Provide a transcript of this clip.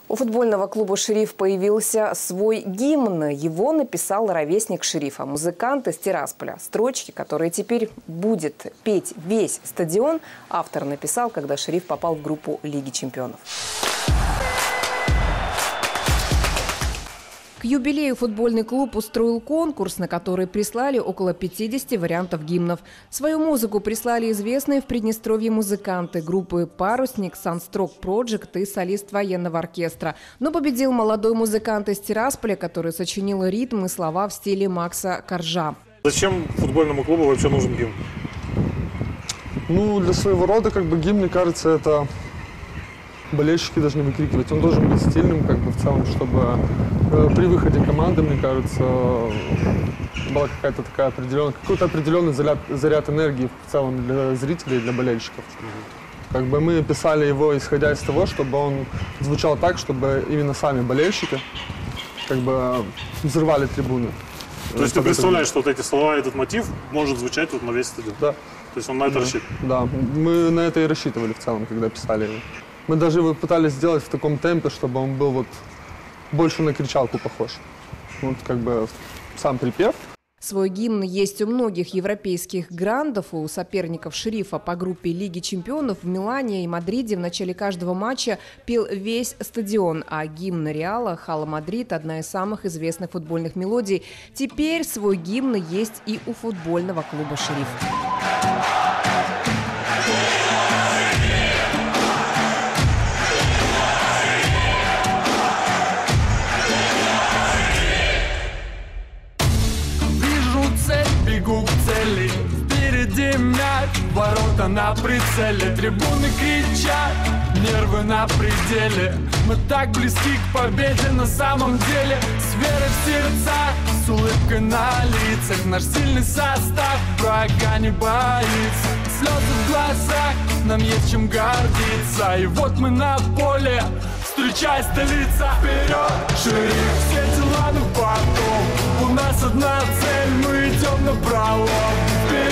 У футбольного клуба «Шериф» появился свой гимн. Его написал ровесник Шерифа, музыкант из Тирасполя. Строчки, которые теперь будет петь весь стадион, автор написал, когда «Шериф» попал в группу Лиги чемпионов. К юбилею футбольный клуб устроил конкурс, на который прислали около 50 вариантов гимнов. Свою музыку прислали известные в Приднестровье музыканты группы «Парусник», «Санстрок Проджект» и солист военного оркестра. Но победил молодой музыкант из Тирасполя, который сочинил ритм и слова в стиле Макса Коржа. Зачем футбольному клубу вообще нужен гимн? Ну, для своего рода, гимн, мне кажется, это болельщики должны выкрикивать. Он должен быть стильным, в целом, чтобы при выходе команды, мне кажется, была какой-то определенный заряд энергии в целом для зрителей, для болельщиков. Мы писали его, исходя из того, чтобы он звучал так, чтобы именно сами болельщики взрывали трибуны. То есть ты представляешь, что вот эти слова, этот мотив может звучать на весь стадион? Да. То есть он на это рассчитан? Да, мы на это и рассчитывали в целом, когда писали его. Мы даже его пытались сделать в таком темпе, чтобы он был больше на кричалку похож. Сам припев. Свой гимн есть у многих европейских грандов. У соперников «Шерифа» по группе Лиги чемпионов в Милане и Мадриде в начале каждого матча пел весь стадион. А гимн Реала «Хала Мадрид» – одна из самых известных футбольных мелодий. Теперь свой гимн есть и у футбольного клуба «Шериф». Бегу к цели, впереди мяч, ворота на прицеле, трибуны кричат, нервы на пределе. Мы так близки к победе на самом деле, с верой в сердцах, с улыбкой на лицах. Наш сильный состав врага не боится, слезы в глазах, нам есть чем гордиться. И вот мы на поле, встречай столица. Вперед, «Шериф», все дела на потом, у нас одна цель, мы идем напролом. Вперед,